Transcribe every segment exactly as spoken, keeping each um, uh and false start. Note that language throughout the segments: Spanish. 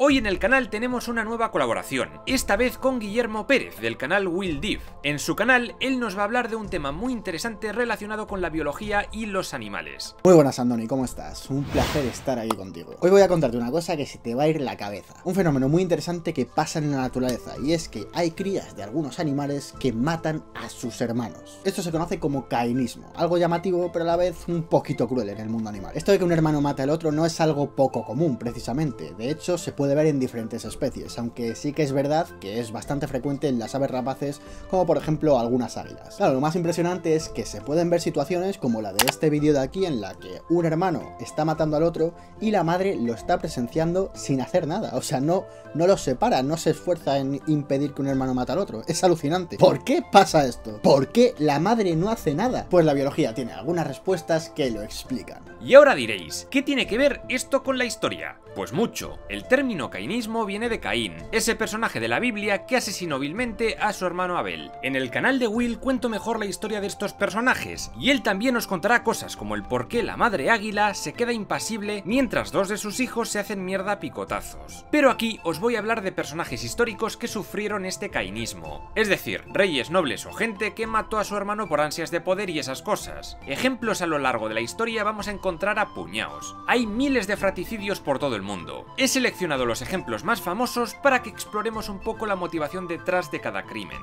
Hoy en el canal tenemos una nueva colaboración, esta vez con Guillermo Pérez del canal Will Div. En su canal, él nos va a hablar de un tema muy interesante relacionado con la biología y los animales. Muy buenas, Andoni, ¿cómo estás? Un placer estar aquí contigo. Hoy voy a contarte una cosa que se te va a ir la cabeza. Un fenómeno muy interesante que pasa en la naturaleza, y es que hay crías de algunos animales que matan a sus hermanos. Esto se conoce como cainismo, algo llamativo pero a la vez un poquito cruel en el mundo animal. Esto de que un hermano mate al otro no es algo poco común, precisamente. De hecho, se puede ver en diferentes especies, aunque sí que es verdad que es bastante frecuente en las aves rapaces, como por ejemplo algunas águilas. Claro, lo más impresionante es que se pueden ver situaciones como la de este vídeo de aquí, en la que un hermano está matando al otro y la madre lo está presenciando sin hacer nada. O sea, no, no los separa, no se esfuerza en impedir que un hermano mate al otro. Es alucinante. ¿Por qué pasa esto? ¿Por qué la madre no hace nada? Pues la biología tiene algunas respuestas que lo explican. Y ahora diréis, ¿qué tiene que ver esto con la historia? Pues mucho. El término cainismo viene de Caín, ese personaje de la Biblia que asesinó vilmente a su hermano Abel. En el canal de Will cuento mejor la historia de estos personajes, y él también nos contará cosas como el por qué la madre águila se queda impasible mientras dos de sus hijos se hacen mierda a picotazos. Pero aquí os voy a hablar de personajes históricos que sufrieron este cainismo, es decir, reyes, nobles o gente que mató a su hermano por ansias de poder y esas cosas. Ejemplos a lo largo de la historia vamos a encontrar a puñados. Hay miles de fratricidios por todo el mundo. He seleccionado los ejemplos más famosos para que exploremos un poco la motivación detrás de cada crimen.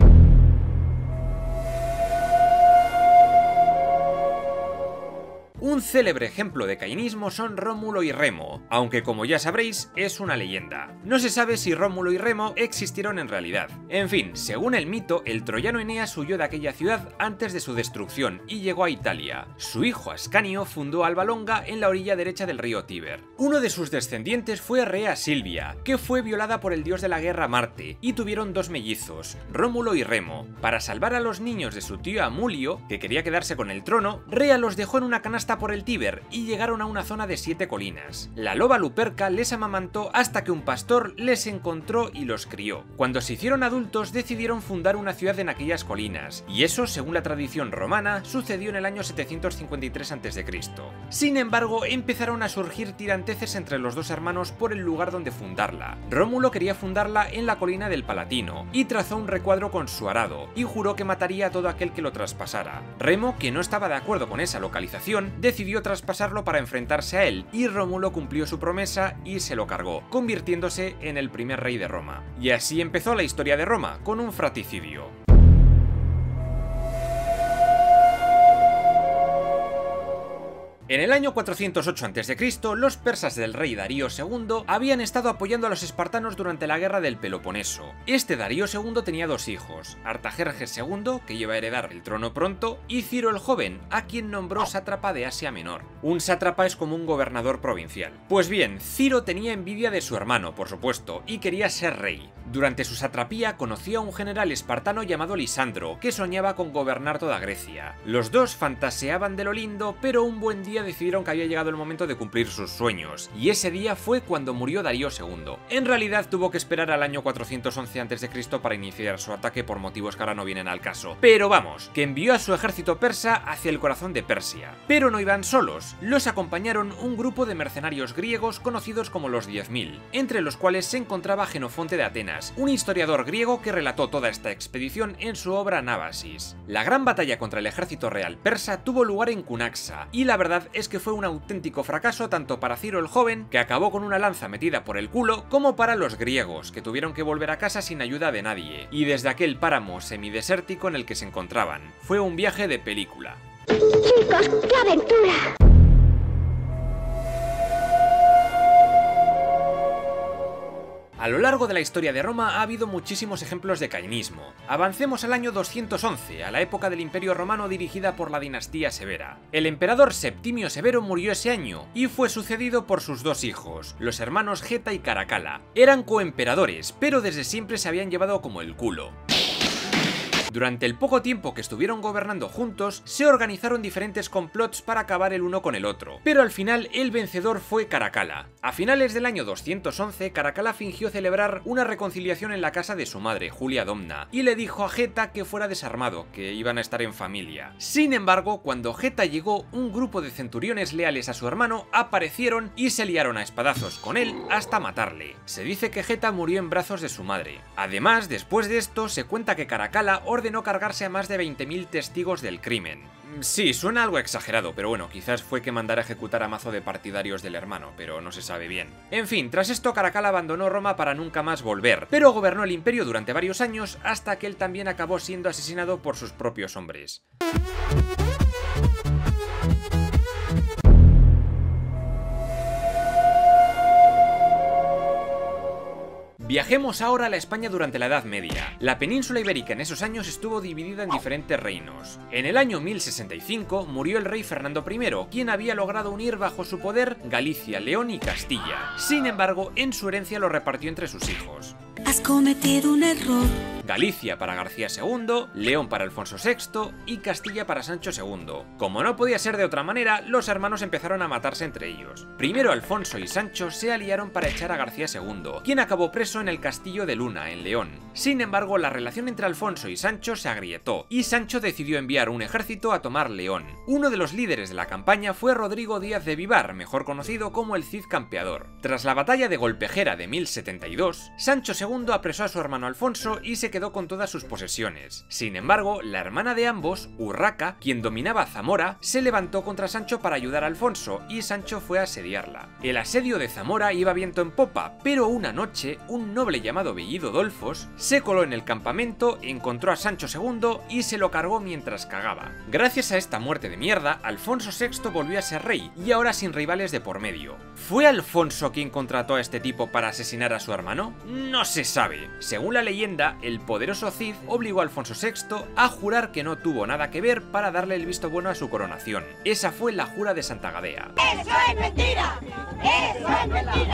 Un célebre ejemplo de cainismo son Rómulo y Remo, aunque como ya sabréis es una leyenda. No se sabe si Rómulo y Remo existieron en realidad. En fin, según el mito, el troyano Eneas huyó de aquella ciudad antes de su destrucción y llegó a Italia. Su hijo Ascanio fundó Alba Longa en la orilla derecha del río Tíber. Uno de sus descendientes fue Rea Silvia, que fue violada por el dios de la guerra Marte, y tuvieron dos mellizos, Rómulo y Remo. Para salvar a los niños de su tío Amulio, que quería quedarse con el trono, Rea los dejó en una canasta por el Tíber y llegaron a una zona de siete colinas. La loba Luperca les amamantó hasta que un pastor les encontró y los crió. Cuando se hicieron adultos decidieron fundar una ciudad en aquellas colinas, y eso, según la tradición romana, sucedió en el año setecientos cincuenta y tres antes de Cristo. Sin embargo, empezaron a surgir tiranteces entre los dos hermanos por el lugar donde fundarla. Rómulo quería fundarla en la colina del Palatino y trazó un recuadro con su arado y juró que mataría a todo aquel que lo traspasara. Remo, que no estaba de acuerdo con esa localización, decidió traspasarlo para enfrentarse a él, y Rómulo cumplió su promesa y se lo cargó, convirtiéndose en el primer rey de Roma. Y así empezó la historia de Roma, con un fratricidio. En el año cuatrocientos ocho antes de Cristo, los persas del rey Darío segundo habían estado apoyando a los espartanos durante la guerra del Peloponeso. Este Darío segundo tenía dos hijos, Artajerjes segundo, que iba a heredar el trono pronto, y Ciro el joven, a quien nombró sátrapa de Asia Menor. Un sátrapa es como un gobernador provincial. Pues bien, Ciro tenía envidia de su hermano, por supuesto, y quería ser rey. Durante su satrapía conoció a un general espartano llamado Lisandro, que soñaba con gobernar toda Grecia. Los dos fantaseaban de lo lindo, pero un buen día decidieron que había llegado el momento de cumplir sus sueños, y ese día fue cuando murió Darío segundo. En realidad tuvo que esperar al año cuatrocientos once antes de Cristo para iniciar su ataque por motivos que ahora no vienen al caso. Pero vamos, que envió a su ejército persa hacia el corazón de Persia. Pero no iban solos, los acompañaron un grupo de mercenarios griegos conocidos como los diez mil, entre los cuales se encontraba Genofonte de Atenas, un historiador griego que relató toda esta expedición en su obra Nábasis. La gran batalla contra el ejército real persa tuvo lugar en Cunaxa, y la verdad es que fue un auténtico fracaso tanto para Ciro el joven, que acabó con una lanza metida por el culo, como para los griegos, que tuvieron que volver a casa sin ayuda de nadie, y desde aquel páramo semidesértico en el que se encontraban. Fue un viaje de película. Chicos, qué aventura. A lo largo de la historia de Roma ha habido muchísimos ejemplos de cainismo. Avancemos al año doscientos once, a la época del Imperio Romano dirigida por la dinastía Severa. El emperador Septimio Severo murió ese año y fue sucedido por sus dos hijos, los hermanos Geta y Caracalla. Eran coemperadores, pero desde siempre se habían llevado como el culo. Durante el poco tiempo que estuvieron gobernando juntos, se organizaron diferentes complots para acabar el uno con el otro, pero al final el vencedor fue Caracalla. A finales del año doscientos once, Caracalla fingió celebrar una reconciliación en la casa de su madre, Julia Domna, y le dijo a Geta que fuera desarmado, que iban a estar en familia. Sin embargo, cuando Geta llegó, un grupo de centuriones leales a su hermano aparecieron y se liaron a espadazos con él hasta matarle. Se dice que Geta murió en brazos de su madre. Además, después de esto, se cuenta que Caracalla ordenó cargarse a más de veinte mil testigos del crimen. Sí, suena algo exagerado, pero bueno, quizás fue que mandara a ejecutar a mazo de partidarios del hermano, pero no se sabe bien. En fin, tras esto Caracalla abandonó Roma para nunca más volver, pero gobernó el imperio durante varios años hasta que él también acabó siendo asesinado por sus propios hombres. Viajemos ahora a la España durante la Edad Media. La península ibérica en esos años estuvo dividida en diferentes reinos. En el año mil sesenta y cinco murió el rey Fernando primero, quien había logrado unir bajo su poder Galicia, León y Castilla. Sin embargo, en su herencia lo repartió entre sus hijos. Has cometido un error. Galicia para García segundo, León para Alfonso sexto y Castilla para Sancho segundo. Como no podía ser de otra manera, los hermanos empezaron a matarse entre ellos. Primero Alfonso y Sancho se aliaron para echar a García segundo, quien acabó preso en el castillo de Luna, en León. Sin embargo, la relación entre Alfonso y Sancho se agrietó, y Sancho decidió enviar un ejército a tomar León. Uno de los líderes de la campaña fue Rodrigo Díaz de Vivar, mejor conocido como el Cid Campeador. Tras la batalla de Golpejera de mil setenta y dos, Sancho segundo apresó a su hermano Alfonso y se quedó con todas sus posesiones. Sin embargo, la hermana de ambos, Urraca, quien dominaba Zamora, se levantó contra Sancho para ayudar a Alfonso y Sancho fue a asediarla. El asedio de Zamora iba viento en popa, pero una noche, un noble llamado Bellido Dolfos se coló en el campamento, encontró a Sancho segundo y se lo cargó mientras cagaba. Gracias a esta muerte de mierda, Alfonso sexto volvió a ser rey y ahora sin rivales de por medio. ¿Fue Alfonso quien contrató a este tipo para asesinar a su hermano? No se sabe. Según la leyenda, el poderoso Cid obligó a Alfonso sexto a jurar que no tuvo nada que ver para darle el visto bueno a su coronación. Esa fue la jura de Santa Gadea. ¡Eso es mentira! ¡Eso es mentira!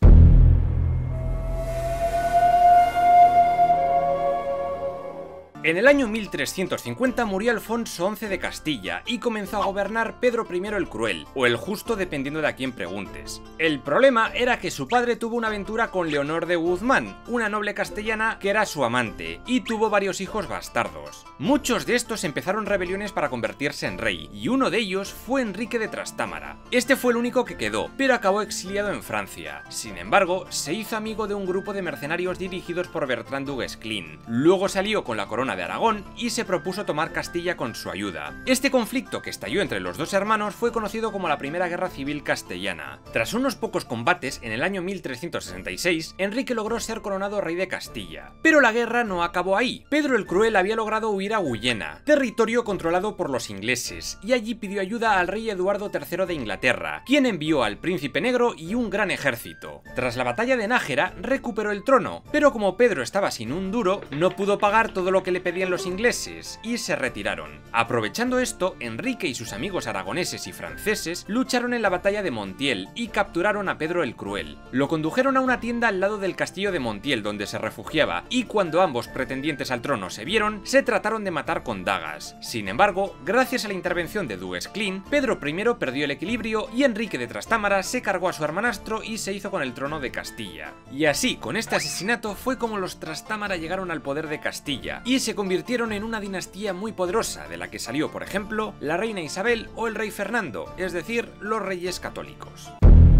En el año mil trescientos cincuenta murió Alfonso once de Castilla y comenzó a gobernar Pedro primero el Cruel, o el Justo dependiendo de a quién preguntes. El problema era que su padre tuvo una aventura con Leonor de Guzmán, una noble castellana que era su amante, y tuvo varios hijos bastardos. Muchos de estos empezaron rebeliones para convertirse en rey, y uno de ellos fue Enrique de Trastámara. Este fue el único que quedó, pero acabó exiliado en Francia. Sin embargo, se hizo amigo de un grupo de mercenarios dirigidos por Bertrand du Guesclin. Luego salió con la corona de Aragón y se propuso tomar Castilla con su ayuda. Este conflicto que estalló entre los dos hermanos fue conocido como la Primera Guerra Civil Castellana. Tras unos pocos combates, en el año mil trescientos sesenta y seis, Enrique logró ser coronado rey de Castilla. Pero la guerra no acabó ahí. Pedro el Cruel había logrado huir a Guyena, territorio controlado por los ingleses, y allí pidió ayuda al rey Eduardo tercero de Inglaterra, quien envió al Príncipe Negro y un gran ejército. Tras la batalla de Nájera, recuperó el trono, pero como Pedro estaba sin un duro, no pudo pagar todo lo que le pedían los ingleses y se retiraron. Aprovechando esto, Enrique y sus amigos aragoneses y franceses lucharon en la batalla de Montiel y capturaron a Pedro el Cruel. Lo condujeron a una tienda al lado del castillo de Montiel donde se refugiaba, y cuando ambos pretendientes al trono se vieron, se trataron de matar con dagas. Sin embargo, gracias a la intervención de du Guesclin, Pedro primero perdió el equilibrio y Enrique de Trastámara se cargó a su hermanastro y se hizo con el trono de Castilla. Y así, con este asesinato fue como los Trastámara llegaron al poder de Castilla y se convirtieron en una dinastía muy poderosa, de la que salió, por ejemplo, la reina Isabel o el rey Fernando, es decir, los reyes católicos.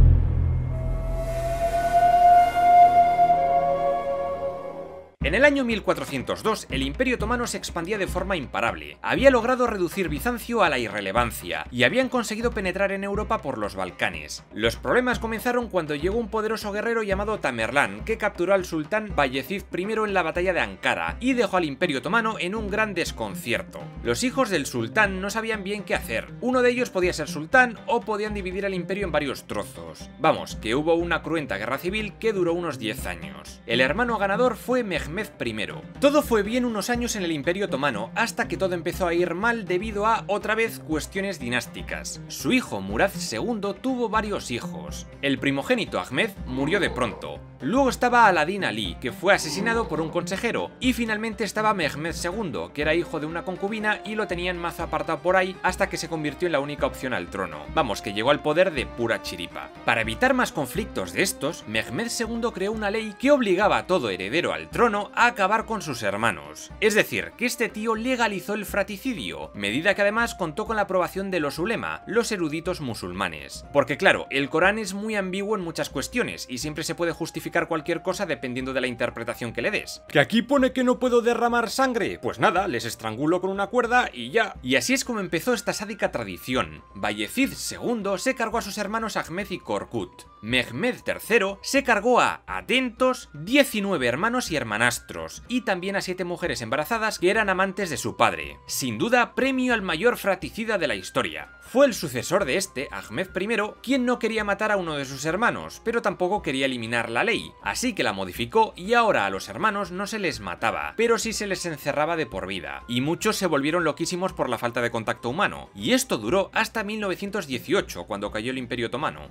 En el año mil cuatrocientos dos, el Imperio Otomano se expandía de forma imparable. Había logrado reducir Bizancio a la irrelevancia y habían conseguido penetrar en Europa por los Balcanes. Los problemas comenzaron cuando llegó un poderoso guerrero llamado Tamerlán, que capturó al sultán Bayezid primero en la batalla de Ankara y dejó al Imperio Otomano en un gran desconcierto. Los hijos del sultán no sabían bien qué hacer. Uno de ellos podía ser sultán o podían dividir el imperio en varios trozos. Vamos, que hubo una cruenta guerra civil que duró unos diez años. El hermano ganador fue Mehmed primero. Todo fue bien unos años en el Imperio Otomano, hasta que todo empezó a ir mal debido a, otra vez, cuestiones dinásticas. Su hijo Murad segundo tuvo varios hijos. El primogénito Ahmed murió de pronto, Luego estaba Aladín Ali, que fue asesinado por un consejero, y finalmente estaba Mehmed segundo, que era hijo de una concubina y lo tenían mazo apartado por ahí hasta que se convirtió en la única opción al trono. Vamos, que llegó al poder de pura chiripa. Para evitar más conflictos de estos, Mehmed segundo creó una ley que obligaba a todo heredero al trono a acabar con sus hermanos. Es decir, que este tío legalizó el fratricidio, medida que además contó con la aprobación de los ulema, los eruditos musulmanes. Porque claro, el Corán es muy ambiguo en muchas cuestiones y siempre se puede justificar cualquier cosa dependiendo de la interpretación que le des. ¿Que aquí pone que no puedo derramar sangre? Pues nada, les estrangulo con una cuerda y ya. Y así es como empezó esta sádica tradición. Bayezid segundo se cargó a sus hermanos Ahmed y Korkut. Mehmed tercero se cargó a, atentos, diecinueve hermanos y hermanastros, y también a siete mujeres embarazadas que eran amantes de su padre. Sin duda, premio al mayor fratricida de la historia. Fue el sucesor de este, Ahmed primero, quien no quería matar a uno de sus hermanos, pero tampoco quería eliminar la ley, así que la modificó y ahora a los hermanos no se les mataba, pero sí se les encerraba de por vida, y muchos se volvieron loquísimos por la falta de contacto humano, y esto duró hasta mil novecientos dieciocho, cuando cayó el Imperio Otomano.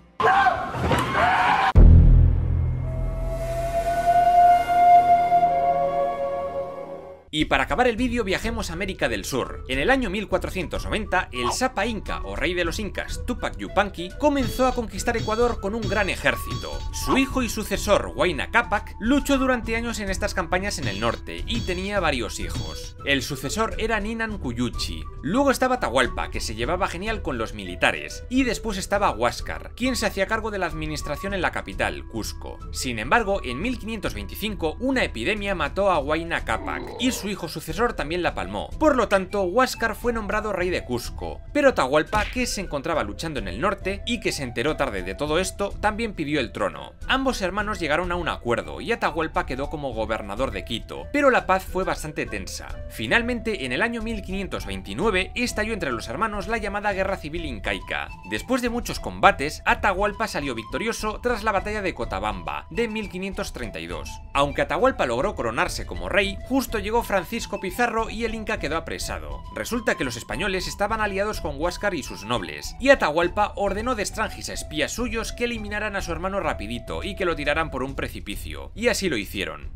Y para acabar el vídeo viajemos a América del Sur. En el año mil cuatrocientos noventa, el Sapa Inca, o rey de los incas, Tupac Yupanqui, comenzó a conquistar Ecuador con un gran ejército. Su hijo y sucesor, Huayna Cápac, luchó durante años en estas campañas en el norte, y tenía varios hijos. El sucesor era Ninan Cuyuchi. Luego estaba Atahualpa, que se llevaba genial con los militares, y después estaba Huáscar, quien se hacía cargo de la administración en la capital, Cusco. Sin embargo, en mil quinientos veinticinco, una epidemia mató a Huayna Cápac, y su hijo sucesor también la palmó. Por lo tanto, Huáscar fue nombrado rey de Cusco, pero Atahualpa, que se encontraba luchando en el norte y que se enteró tarde de todo esto, también pidió el trono. Ambos hermanos llegaron a un acuerdo y Atahualpa quedó como gobernador de Quito, pero la paz fue bastante tensa. Finalmente, en el año mil quinientos veintinueve, estalló entre los hermanos la llamada Guerra Civil Incaica. Después de muchos combates, Atahualpa salió victorioso tras la batalla de Cotabamba, de mil quinientos treinta y dos. Aunque Atahualpa logró coronarse como rey, justo llegó Francisco Pizarro y el Inca quedó apresado. Resulta que los españoles estaban aliados con Huáscar y sus nobles, y Atahualpa ordenó de Strangis a espías suyos que eliminaran a su hermano rapidito y que lo tiraran por un precipicio, y así lo hicieron.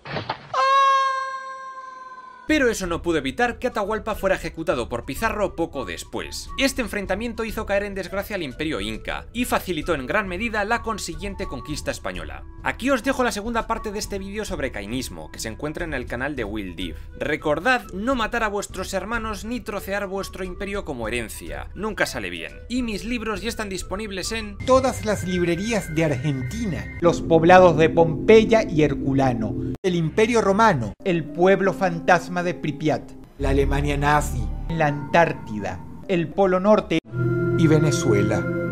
Pero eso no pudo evitar que Atahualpa fuera ejecutado por Pizarro poco después. Este enfrentamiento hizo caer en desgracia al Imperio Inca y facilitó en gran medida la consiguiente conquista española. Aquí os dejo la segunda parte de este vídeo sobre cainismo, que se encuentra en el canal de Will Div. Recordad no matar a vuestros hermanos ni trocear vuestro imperio como herencia, nunca sale bien. Y mis libros ya están disponibles en todas las librerías de Argentina, los poblados de Pompeya y Herculano, el Imperio Romano, el pueblo fantasma de Pripyat, la Alemania nazi, la Antártida, el Polo Norte y Venezuela.